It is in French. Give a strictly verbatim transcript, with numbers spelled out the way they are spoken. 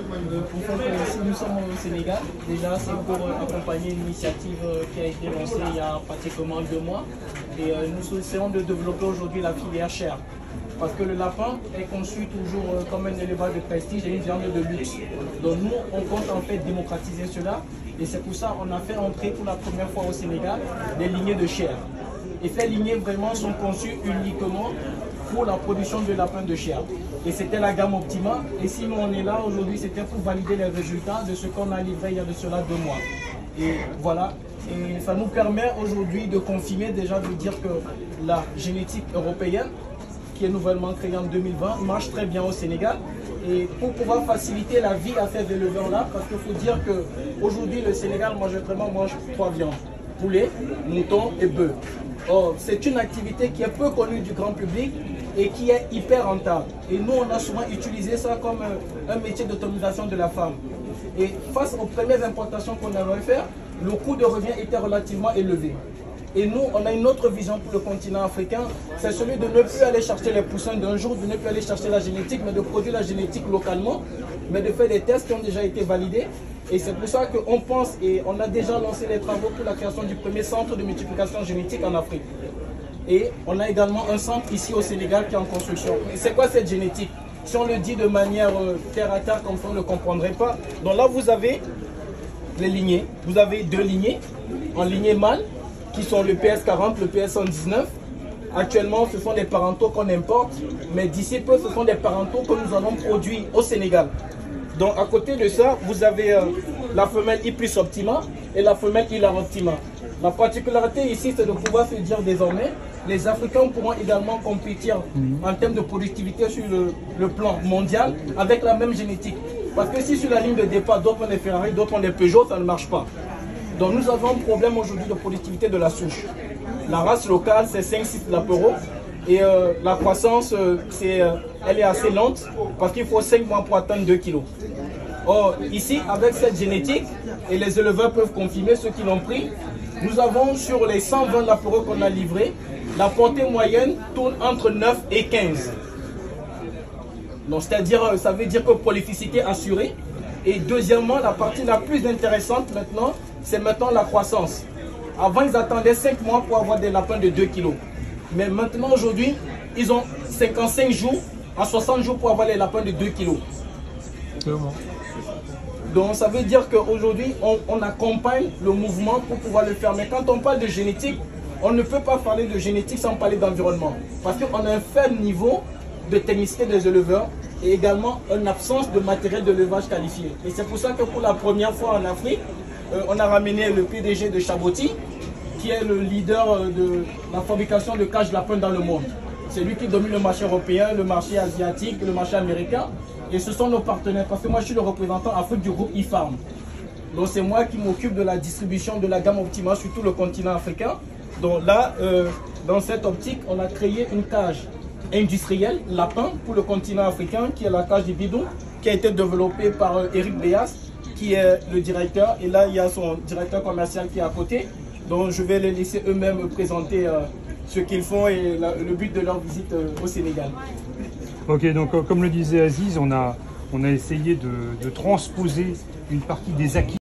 Euh, pour faire que si nous sommes au Sénégal, déjà c'est pour euh, accompagner une initiative euh, qui a été lancée il y a pratiquement deux mois. Et euh, nous essayons de développer aujourd'hui la filière chair. Parce que le lapin est conçu toujours euh, comme un élevage de prestige et une viande de luxe. Donc nous, on compte en fait démocratiser cela. Et c'est pour ça qu'on a fait entrer pour la première fois au Sénégal des lignées de chair. Et ces lignées vraiment sont conçues uniquement pour la production de lapins de chair. Et c'était la gamme Optima. Et si nous on est là aujourd'hui, c'était pour valider les résultats de ce qu'on a livré il y a de cela deux mois. Et voilà. Et ça nous permet aujourd'hui de confirmer, déjà de dire que la génétique européenne, qui est nouvellement créée en deux mille vingt, marche très bien au Sénégal. Et pour pouvoir faciliter la vie à ces éleveurs-là, parce qu'il faut dire qu'aujourd'hui, le Sénégal majoritairement mange trois viandes: poulet, mouton et bœuf. Or, c'est une activité qui est peu connue du grand public et qui est hyper rentable. Et nous, on a souvent utilisé ça comme un, un métier d'autonomisation de la femme. Et face aux premières importations qu'on avait faire, le coût de revient était relativement élevé. Et nous, on a une autre vision pour le continent africain, c'est celui de ne plus aller chercher les poussins d'un jour, de ne plus aller chercher la génétique, mais de produire la génétique localement, mais de faire des tests qui ont déjà été validés. Et c'est pour ça qu'on pense, et on a déjà lancé les travaux pour la création du premier centre de multiplication génétique en Afrique. Et on a également un centre ici au Sénégal qui est en construction. Et c'est quoi cette génétique? Si on le dit de manière euh, terre à terre, comme ça on ne comprendrait pas. Donc là, vous avez les lignées. Vous avez deux lignées, en lignée mâle, qui sont le P S quarante, le P S cent dix-neuf. Actuellement, ce sont des parentaux qu'on importe, mais d'ici peu, ce sont des parentaux que nous allons produire au Sénégal. Donc à côté de ça, vous avez euh, la femelle I plus Optima et la femelle Hilar Optima. La particularité ici, c'est de pouvoir se dire désormais, les Africains pourront également compétir en termes de productivité sur le, le plan mondial avec la même génétique. Parce que si sur la ligne de départ, d'autres ont des Ferrari, d'autres ont des Peugeot, ça ne marche pas. Donc nous avons un problème aujourd'hui de productivité de la souche. La race locale, c'est cinq six lapereaux. Et euh, la croissance, euh, est, euh, elle est assez lente parce qu'il faut cinq mois pour atteindre deux kilos. Or, ici, avec cette génétique, et les éleveurs peuvent confirmer ceux qui l'ont pris, nous avons sur les cent vingt lapereaux qu'on a livrés, la portée moyenne tourne entre neuf et quinze. Donc, c'est-à-dire, ça veut dire que prolificité assurée. Et deuxièmement, la partie la plus intéressante maintenant, c'est maintenant la croissance. Avant, ils attendaient cinq mois pour avoir des lapins de deux kilos. Mais maintenant, aujourd'hui, ils ont cinquante-cinq jours à soixante jours pour avoir les lapins de deux kilos. Donc, ça veut dire qu'aujourd'hui, on, on accompagne le mouvement pour pouvoir le faire. Mais quand on parle de génétique, on ne peut pas parler de génétique sans parler d'environnement. Parce qu'on a un faible niveau de technicité des éleveurs et également une absence de matériel de levage qualifié. Et c'est pour ça que pour la première fois en Afrique, euh, on a ramené le P D G de Chaboti, qui est le leader de la fabrication de cages lapins dans le monde. C'est lui qui domine le marché européen, le marché asiatique, le marché américain. Et ce sont nos partenaires, parce que moi je suis le représentant Afrique du groupe eFarm. Donc c'est moi qui m'occupe de la distribution de la gamme Optima sur tout le continent africain. Donc là, euh, dans cette optique, on a créé une cage industrielle, lapin, pour le continent africain, qui est la cage du bidon, qui a été développée par euh, Eric Béas, qui est le directeur. Et là, il y a son directeur commercial qui est à côté. Donc je vais les laisser eux-mêmes présenter euh, ce qu'ils font et la, le but de leur visite euh, au Sénégal. Ok, donc comme le disait Aziz, on a, on a essayé de, de transposer une partie des acquis